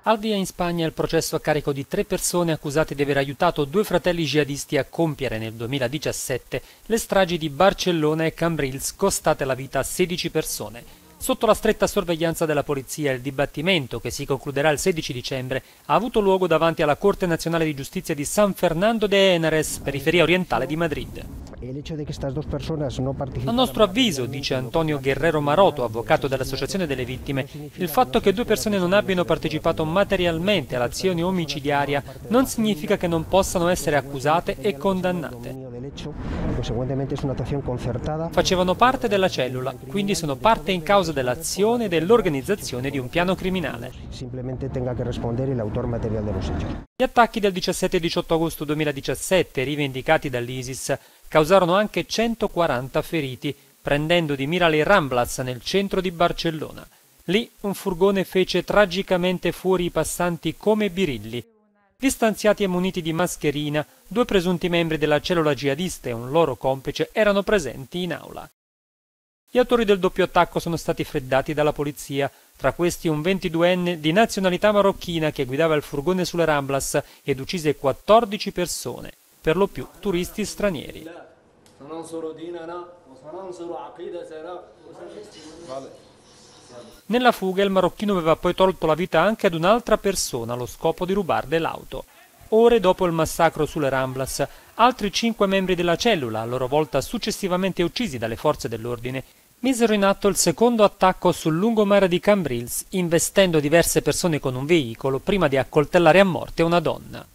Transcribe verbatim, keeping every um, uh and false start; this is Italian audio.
Al via in Spagna il processo a carico di tre persone accusate di aver aiutato due fratelli jihadisti a compiere nel duemiladiciassette le stragi di Barcellona e Cambrils, costate la vita a sedici persone. Sotto la stretta sorveglianza della polizia, il dibattimento, che si concluderà il sedici dicembre, ha avuto luogo davanti alla Corte Nazionale di Giustizia di San Fernando de Henares, periferia orientale di Madrid. A nostro avviso, dice Antonio Guerrero Maroto, avvocato dell'Associazione delle Vittime, il fatto che due persone non abbiano partecipato materialmente all'azione omicidiaria non significa che non possano essere accusate e condannate. Facevano parte della cellula, quindi sono parte in causa dell'azione e dell'organizzazione di un piano criminale. Gli attacchi del diciassette e diciotto agosto duemiladiciassette, rivendicati dall'ISIS, causarono anche centoquaranta feriti, prendendo di mira le Ramblas nel centro di Barcellona. Lì un furgone fece tragicamente fuori i passanti come birilli. Distanziati e muniti di mascherina, due presunti membri della cellula jihadista e un loro complice erano presenti in aula. Gli autori del doppio attacco sono stati freddati dalla polizia, tra questi un ventiduenne di nazionalità marocchina che guidava il furgone sulle Ramblas ed uccise quattordici persone, per lo più turisti stranieri. Nella fuga il marocchino aveva poi tolto la vita anche ad un'altra persona allo scopo di rubarle l'auto. Ore dopo il massacro sulle Ramblas, altri cinque membri della cellula, a loro volta successivamente uccisi dalle forze dell'ordine, misero in atto il secondo attacco sul lungomare di Cambrils, investendo diverse persone con un veicolo prima di accoltellare a morte una donna.